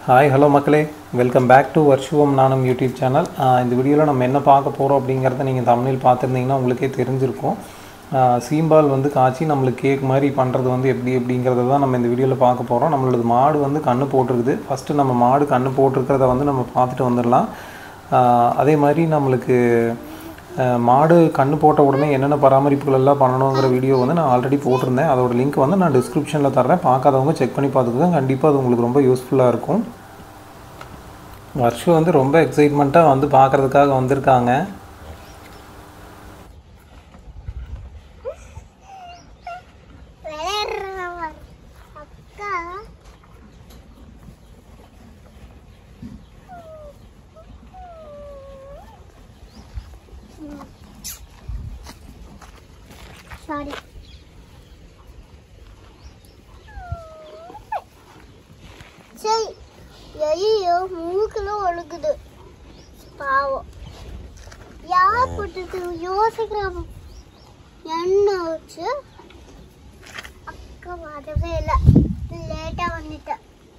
Hi hello மக்களே, welcome back to வர்ஷுவம் நானும் யூடியூப் சேனல். இந்த வீடியோவில் நம்ம என்ன பார்க்க போகிறோம் அப்படிங்கிறத நீங்கள் தமிழில் பார்த்துருந்தீங்கன்னா உங்களுக்கே தெரிஞ்சிருக்கும். சீம்பால் வந்து காய்ச்சி நம்மளுக்கு கேக் மாதிரி பண்ணுறது வந்து எப்படி அப்படிங்கிறத தான் நம்ம இந்த வீடியோவில் பார்க்க போகிறோம். நம்மளோட மாடு வந்து கன்று போட்டிருக்குது. ஃபஸ்ட்டு நம்ம மாடு கன்று போட்டிருக்கிறத வந்து நம்ம பார்த்துட்டு வந்துடலாம். அதே மாதிரி நம்மளுக்கு மாடு கன்று போட்ட உடனே என்னென்ன பராமரிப்புகள் எல்லாம் பண்ணணுங்கிற வீடியோ வந்து நான் ஆல்ரெடி போட்டிருந்தேன். அதோட லிங்க் வந்து நான் டிஸ்கிரிப்ஷனில் தர்றேன். பார்க்காதவங்க செக் பண்ணி பார்த்துக்கோங்க. கண்டிப்பாக அது உங்களுக்கு ரொம்ப யூஸ்ஃபுல்லாக இருக்கும். வருஷம் வந்து ரொம்ப எக்ஸைட்மெண்ட்டாக வந்து பார்க்குறதுக்காக வந்திருக்காங்க. Sorry. சரி, ஐயோ மூக்கெல்லாம் ஒழுகுது. பாவம். யார் போட்டுட்டு யோசிக்கிறாங்க. என்ன வச்சு அக்கா வரவே இல்லை. லேட்டாக வந்துட்டேன்.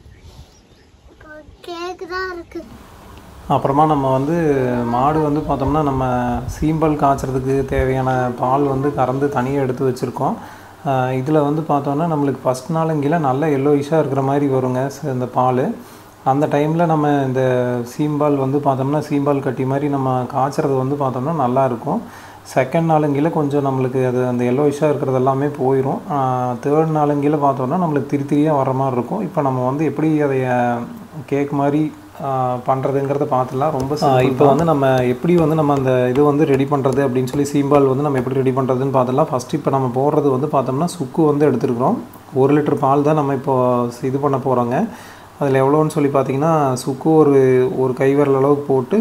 கேக்கு தான் இருக்கு. அப்புறமா நம்ம வந்து மாடு வந்து பார்த்தோம்னா நம்ம சீம்பால் காய்ச்சறதுக்கு தேவையான பால் வந்து கறந்து தனியாக எடுத்து வச்சுருக்கோம். இதில் வந்து பார்த்தோன்னா நம்மளுக்கு ஃபஸ்ட் நாளுங்கில நல்ல எல்லோயிஷாக இருக்கிற மாதிரி வருங்க இந்த பால். அந்த டைமில் நம்ம இந்த சீம்பால் வந்து பார்த்தோம்னா சீம்பால் கட்டி மாதிரி நம்ம காய்ச்சறது வந்து பார்த்தோம்னா நல்லாயிருக்கும். செகண்ட் நாளுங்கில கொஞ்சம் நம்மளுக்கு அது அந்த எல்லோயிஷாக இருக்கிறது எல்லாமே போயிடும். தேர்ட் நாளுங்கில பார்த்தோன்னா நம்மளுக்கு திரியாக வர மாதிரி இருக்கும். இப்போ நம்ம வந்து எப்படி அதை கேக் மாதிரி பண்ணுறதுங்கிறத பார்த்துலாம். ரொம்ப இப்போ வந்து நம்ம எப்படி வந்து நம்ம அந்த இது வந்து ரெடி பண்ணுறது அப்படின்னு சொல்லி சீம்பால் வந்து நம்ம எப்படி ரெடி பண்ணுறதுன்னு பார்த்துலாம். ஃபஸ்ட்டு இப்போ நம்ம போடுறது வந்து பார்த்தோம்னா சுக்கு வந்து எடுத்துருக்குறோம். 1 லிட்டர் பால் தான் நம்ம இப்போ இது பண்ண போகிறோங்க. அதில் எவ்வளோன்னு சொல்லி பார்த்திங்கன்னா சுக்கு ஒரு கைவிரல் அளவுக்கு போட்டு,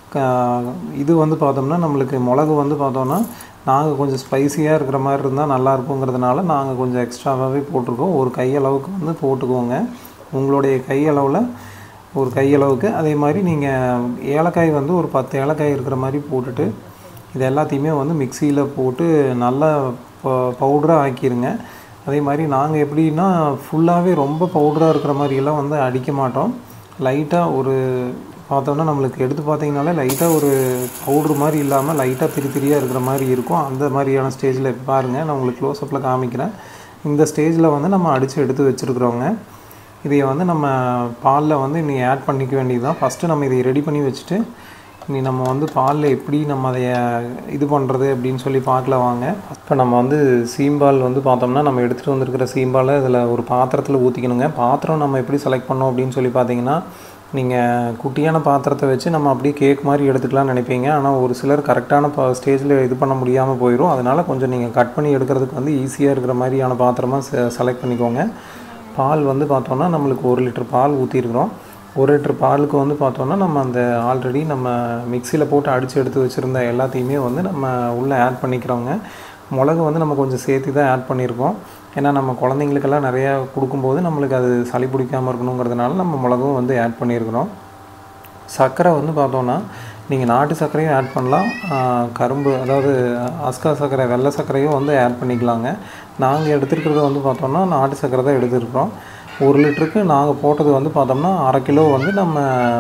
இது வந்து பார்த்தோம்னா நம்மளுக்கு மிளகு வந்து பார்த்தோன்னா நாங்கள் கொஞ்சம் ஸ்பைஸியாக இருக்கிற மாதிரி இருந்தால் நல்லாயிருக்குங்கிறதுனால நாங்கள் கொஞ்சம் எக்ஸ்ட்ராவாகவே போட்டிருக்கோம். ஒரு கையளவுக்கு வந்து போட்டுக்கோங்க. உங்களுடைய கையளவில் ஒரு கையளவுக்கு. அதே மாதிரி நீங்கள் ஏலக்காய் வந்து ஒரு 10 ஏலக்காய் இருக்கிற மாதிரி போட்டுட்டு இது எல்லாத்தையுமே வந்து மிக்சியில் போட்டு நல்லா பவுடராக ஆக்கிடுங்க. அதே மாதிரி நாங்கள் எப்படின்னா ஃபுல்லாகவே ரொம்ப பவுடராக இருக்கிற மாதிரியெல்லாம் வந்து அடிக்க மாட்டோம். லைட்டாக ஒரு பார்த்தோன்னா நம்மளுக்கு எடுத்து பார்த்திங்கனாலே லைட்டாக ஒரு பவுட்ரு மாதிரி இல்லாமல் லைட்டாக திரியாக இருக்கிற மாதிரி இருக்கும். அந்த மாதிரியான ஸ்டேஜில் பாருங்கள், நான் உங்களுக்கு க்ளோஸ்அப்பில் காமிக்கிறேன். இந்த ஸ்டேஜில் வந்து நம்ம அடித்து எடுத்து வச்சுருக்குறோங்க. இதை வந்து நம்ம பாலில் வந்து இனி ஆட் பண்ணிக்க வேண்டியது தான். ஃபஸ்ட்டு நம்ம இதை ரெடி பண்ணி வச்சுட்டு இனி நம்ம வந்து பாலில் எப்படி நம்ம அதை இது பண்ணுறது அப்படின்னு சொல்லி பார்க்கல வாங்க. இப்போ நம்ம வந்து சீம்பால் வந்து பார்த்தோம்னா நம்ம எடுத்துகிட்டு வந்துருக்கிற சீம்பாலை இதில் ஒரு பாத்திரத்தில் ஊற்றிக்கணுங்க. பாத்திரம் நம்ம எப்படி செலக்ட் பண்ணோம் அப்படின்னு சொல்லி பார்த்தீங்கன்னா, நீங்கள் குட்டியான பாத்திரத்தை வச்சு நம்ம அப்படியே கேக் மாதிரி எடுத்துக்கலாம்னு நினைப்பீங்க. ஆனால் ஒரு சிலர் கரெக்டான ஸ்டேஜில் இது பண்ண முடியாமல் போயிடும். அதனால் கொஞ்சம் நீங்கள் கட் பண்ணி எடுக்கிறதுக்கு வந்து ஈஸியாக இருக்கிற மாதிரியான பாத்திரமாக செலக்ட் பண்ணிக்கோங்க. பால் வந்து பார்த்தோன்னா நம்மளுக்கு 1 லிட்டர் பால் ஊற்றிருக்கிறோம். 1 லிட்டர் பாலுக்கு வந்து பார்த்தோன்னா நம்ம அந்த ஆல்ரெடி நம்ம மிக்சியில் போட்டு அடித்து எடுத்து வச்சுருந்த எல்லாத்தையுமே வந்து நம்ம உள்ளே ஆட் பண்ணிக்கிறோங்க. மிளகு வந்து நம்ம கொஞ்சம் சேர்த்து தான் ஆட் பண்ணியிருக்கோம். ஏன்னா நம்ம குழந்தைங்களுக்கெல்லாம் நிறையா கொடுக்கும்போது நம்மளுக்கு அது சளி பிடிக்காமல் இருக்கணுங்கிறதுனால நம்ம மிளகும் வந்து ஆட் பண்ணியிருக்கிறோம். சர்க்கரை வந்து பார்த்தோன்னா நீங்கள் நாட்டு சர்க்கரையும் ஆட் பண்ணலாம், கரும்பு அதாவது அஸ்கா சர்க்கரை வெள்ளை சர்க்கரையும் வந்து ஆட் பண்ணிக்கலாங்க. நாங்கள் எடுத்துருக்கிறது வந்து பார்த்தோம்னா நாட்டு சர்க்கரை தான் எடுத்துருக்குறோம். 1 லிட்டருக்கு நாங்கள் போட்டது வந்து பார்த்தோம்னா 1/2 கிலோ வந்து நம்ம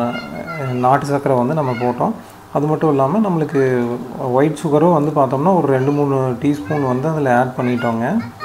நாட்டு சர்க்கரை வந்து நம்ம போட்டோம். அது மட்டும் இல்லாமல் நம்மளுக்கு ஒயிட் சுகரும் வந்து பார்த்தோம்னா ஒரு 2-3 டீஸ்பூன் வந்து அதில் ஆட் பண்ணிட்டோங்க.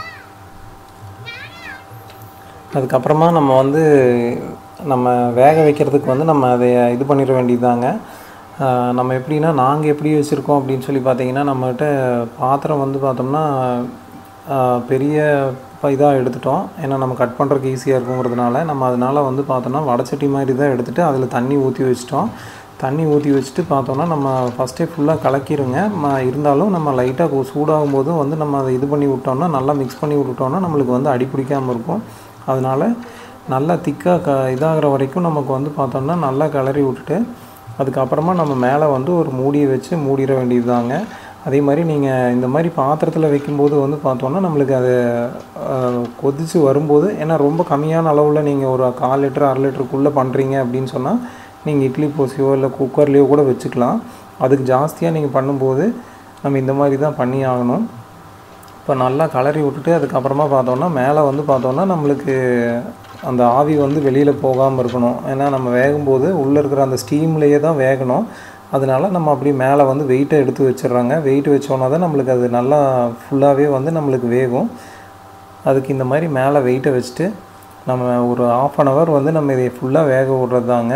அதுக்கப்புறமா நம்ம வந்து நம்ம வேக வைக்கிறதுக்கு வந்து நம்ம அதை இது பண்ணிட வேண்டியதாங்க. நம்ம எப்படின்னா நாங்கள் எப்படி வச்சுருக்கோம் அப்படின்னு சொல்லி பார்த்தீங்கன்னா, நம்மகிட்ட பாத்திரம் வந்து பார்த்தோம்னா பெரிய இதாக எடுத்துட்டோம். ஏன்னா நம்ம கட் பண்ணுறதுக்கு ஈஸியாக இருக்குங்கிறதுனால நம்ம அதனால் வந்து பார்த்தோன்னா வடைச்சட்டி மாதிரி தான் எடுத்துகிட்டு அதில் தண்ணி ஊற்றி வச்சிட்டோம். தண்ணி ஊற்றி வச்சுட்டு பார்த்தோன்னா நம்ம ஃபஸ்ட்டே ஃபுல்லாக கலக்கிடுங்க. இருந்தாலும் நம்ம லைட்டாக சூடாகும் போதும் வந்து நம்ம அதை இது பண்ணி விட்டோம்னா நல்லா மிக்ஸ் பண்ணி விட்டுட்டோம்னா நம்மளுக்கு வந்து அடி பிடிக்காமல் இருக்கும். அதனால் நல்லா திக்காக இதாகிற வரைக்கும் நமக்கு வந்து பார்த்தோம்னா நல்லா கிளறி விட்டுட்டு அதுக்கப்புறமா நம்ம மேலே வந்து ஒரு மூடியை வச்சு மூடிட வேண்டியது தாங்க. அதே மாதிரி நீங்கள் இந்த மாதிரி பாத்திரத்தில் வைக்கும்போது வந்து பார்த்தோன்னா நம்மளுக்கு அது கொதித்து வரும்போது, ஏன்னா ரொம்ப கம்மியான அளவில் நீங்கள் ஒரு 1/4 லிட்டர் 1/2 லிட்டருக்குள்ளே பண்ணுறீங்க அப்படின்னு சொன்னால் நீங்கள் இட்லி போசியோ இல்லை குக்கர்லேயோ கூட வச்சுக்கலாம். அதுக்கு ஜாஸ்தியாக நீங்கள் பண்ணும்போது நம்ம இந்த மாதிரி தான் பண்ணி ஆகணும். இப்போ நல்லா கலரி விட்டுட்டு அதுக்கப்புறமா பார்த்தோன்னா மேலே வந்து பார்த்தோன்னா நம்மளுக்கு அந்த ஆவி வந்து வெளியில் போகாமல் இருக்கணும். ஏன்னா நம்ம வேகும்போது உள்ளே இருக்கிற அந்த ஸ்டீம்லேயே தான் வேகணும். அதனால நம்ம அப்படி மேலே வந்து வெயிட்டை எடுத்து வச்சிடுறாங்க. வெயிட் வச்சோன்னா தான் நம்மளுக்கு அது நல்லா ஃபுல்லாகவே வந்து நம்மளுக்கு வேகும். அதுக்கு இந்த மாதிரி மேலே வெயிட்டை வச்சுட்டு நம்ம ஒரு 1/2 hour வந்து நம்ம இதை ஃபுல்லாக வேக விட்றது தாங்க.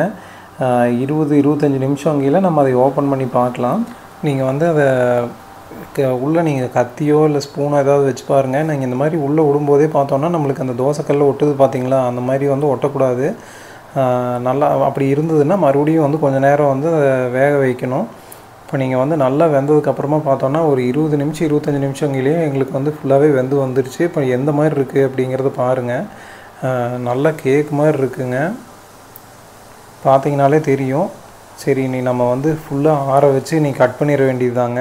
20-25 நிமிஷம் கீழே நம்ம அதை ஓப்பன் பண்ணி பார்க்கலாம். நீங்கள் வந்து அதை உள்ளே நீங்கள் கத்தியோ இல்லை ஸ்பூனோ ஏதாவது வச்சு பாருங்கள். நீங்கள் இந்த மாதிரி உள்ளே விடும்போதே பார்த்தோன்னா நம்மளுக்கு அந்த தோசைக்கல்ல ஒட்டுது பார்த்தீங்களா, அந்த மாதிரி வந்து ஒட்டக்கூடாது. நல்லா அப்படி இருந்ததுன்னா மறுபடியும் வந்து கொஞ்சம் நேரம் வந்து அதை வேக வைக்கணும். இப்போ நீங்கள் வந்து நல்லா வெந்ததுக்கப்புறமா பார்த்தோன்னா ஒரு 20 நிமிஷம் 25 நிமிஷங்களையே எங்களுக்கு வந்து ஃபுல்லாகவே வெந்து வந்துருச்சு. இப்போ எந்த மாதிரி இருக்குது அப்படிங்கிறத பாருங்கள். நல்லா கேக் மாதிரி இருக்குங்க, பார்த்தீங்கனாலே தெரியும். சரி, நீ நம்ம வந்து ஃபுல்லாக ஆற வச்சு நீ கட் பண்ணிட வேண்டியது தாங்க.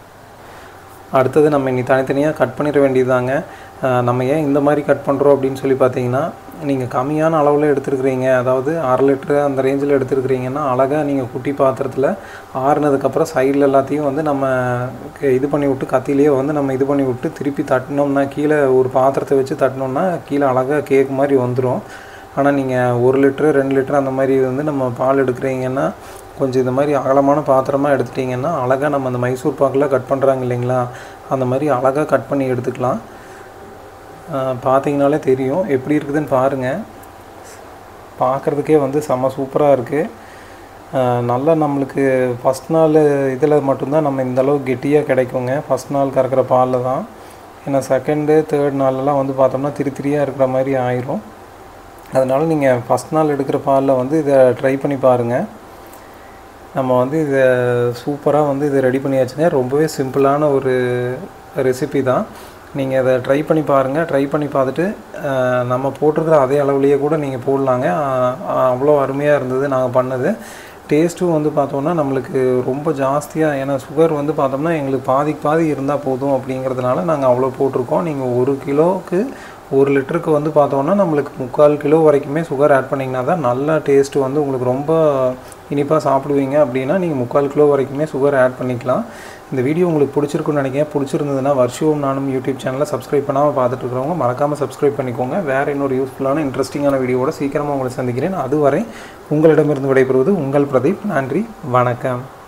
அடுத்தது நம்ம இனி தனித்தனியாக கட் பண்ணிட வேண்டியது. நம்ம ஏன் இந்த மாதிரி கட் பண்ணுறோம் அப்படின்னு சொல்லி பார்த்தீங்கன்னா, நீங்கள் கம்மியான அளவில் எடுத்துருக்குறீங்க, அதாவது 1/2 லிட்டரு அந்த ரேஞ்சில் எடுத்துருக்குறீங்கன்னா அழகாக நீங்கள் குட்டி பாத்திரத்தில் ஆறுனதுக்கப்புறம் சைடில் எல்லாத்தையும் வந்து நம்ம இது பண்ணி விட்டு கத்திலேயே வந்து நம்ம இது பண்ணி விட்டு திருப்பி தட்டினோம்னா, கீழே ஒரு பாத்திரத்தை வச்சு தட்டினோம்னா கீழே அழகாக கேக் மாதிரி வந்துடும். ஆனால் நீங்கள் 1 லிட்டரு 2 லிட்டரு அந்த மாதிரி வந்து நம்ம பால் எடுக்கிறீங்கன்னா கொஞ்சம் இந்த மாதிரி அகலமான பாத்திரமாக எடுத்துட்டிங்கன்னா அழகாக நம்ம அந்த மைசூர் பாக்கில் கட் பண்ணுறாங்க இல்லைங்களா, அந்த மாதிரி அழகாக கட் பண்ணி எடுத்துக்கலாம். பார்த்தீங்கனாலே தெரியும் எப்படி இருக்குதுன்னு பாருங்கள். பார்க்குறதுக்கே வந்து செம்ம சூப்பராக இருக்குது. நல்லா நம்மளுக்கு ஃபஸ்ட் நாள் இதில் மட்டும்தான் நம்ம இந்தளவுக்கு கெட்டியாக கிடைக்குங்க, ஃபஸ்ட் நாள் கறக்கிற பாலில் தான். ஏன்னா செகண்டு தேர்ட் நாளெல்லாம் வந்து பார்த்தோம்னா திரியாக இருக்கிற மாதிரி ஆயிரும். அதனால் நீங்கள் ஃபஸ்ட் நாள் எடுக்கிற பாலில் வந்து இதை ட்ரை பண்ணி பாருங்கள். நம்ம வந்து இதை சூப்பராக வந்து இதை ரெடி பண்ணியாச்சுங்க. ரொம்பவே சிம்பிளான ஒரு ரெசிபி தான். நீங்கள் அதை ட்ரை பண்ணி பாருங்கள். ட்ரை பண்ணி பார்த்துட்டு நம்ம போட்டிருக்கிற அதே அளவுலேயே கூட நீங்கள் போடலாங்க. அவ்வளோ அருமையாக இருந்தது நாங்கள் பண்ணது. டேஸ்ட்டும் வந்து பார்த்தோன்னா நம்மளுக்கு ரொம்ப ஜாஸ்தியாக, ஏன்னா சுகர் வந்து பார்த்தோம்னா எங்களுக்கு பாதி இருந்தால் போதும் அப்படிங்கிறதுனால நாங்கள் அவ்வளோ போட்டிருக்கோம். நீங்கள் 1 கிலோவுக்கு 1 லிட்டருக்கு வந்து பார்த்தோன்னா நம்மளுக்கு 3/4 கிலோ வரைக்குமே சுகர் ஆட் பண்ணிங்கன்னா தான் நல்ல டேஸ்ட்டு வந்து உங்களுக்கு ரொம்ப இனிப்பாக சாப்பிடுவீங்க. அப்படின்னா நீங்கள் 3/4 கிலோ வரைக்குமே சுகர் ஆட் பண்ணிக்கலாம். இந்த வீடியோ உங்களுக்கு பிடிச்சிருக்குன்னு நினைக்கிறேன். பிடிச்சிருந்ததுன்னா வர்ஷியோம் நானும் யூடியூப் சேனலை சப்ஸ்கிரைப் பண்ணாமல் பார்த்துட்டு இருக்கிறவங்க மறக்காமல் சப்ஸ்கிரைப் பண்ணிக்கோங்க. வேறு இன்னொரு யூஸ்ஃபுல்லான இன்ட்ரெஸ்டிங்கான வீடியோவோட சீக்கிரமாக உங்களை சந்திக்கிறேன். அதுவரை உங்களிடமிருந்து விடைபெறுவது உங்கள் பிரதீப். நன்றி, வணக்கம்.